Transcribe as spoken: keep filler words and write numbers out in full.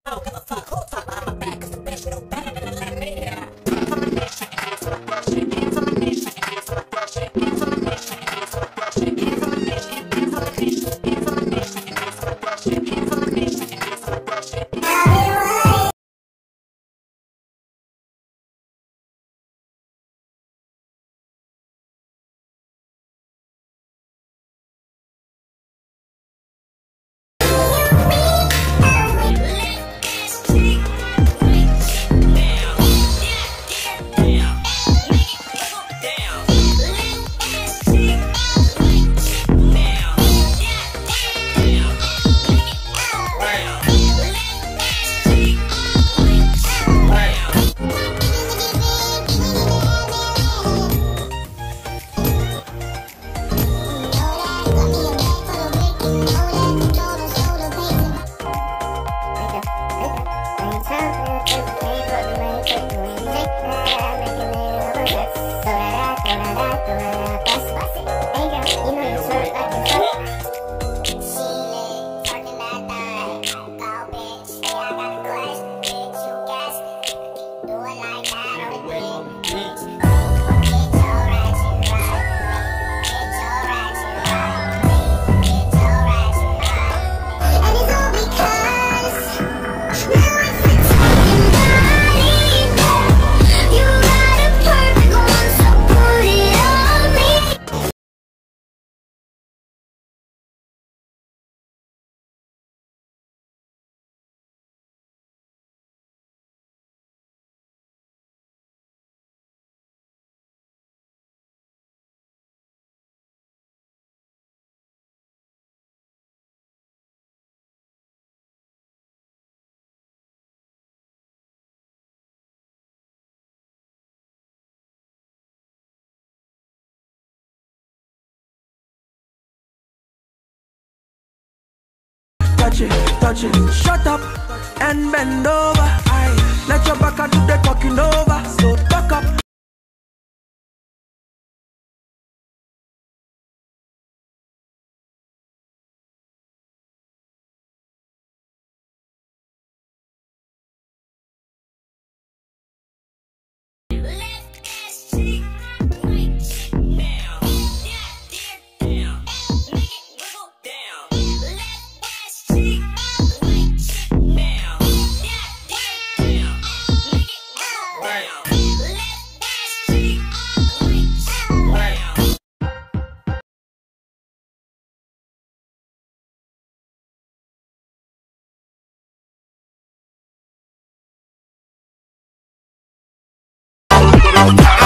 don't give a fuck who talk about my back, cause the bitch know better than to let me hear. Hands on my knees, shaking hands for my girl, shake hands on my knees, shaking hands for my girl, shake hands on my knees, shaking hands for my girl, shake hands on my knees, hands on my knees, hands on my knees, shaking hands for my girl, shake hands on my knees, shaking hands for my girl, shake hands. Touch it, touch it, shut up and bend over. Aye. Let your back and do the talking over. So talk up. Time.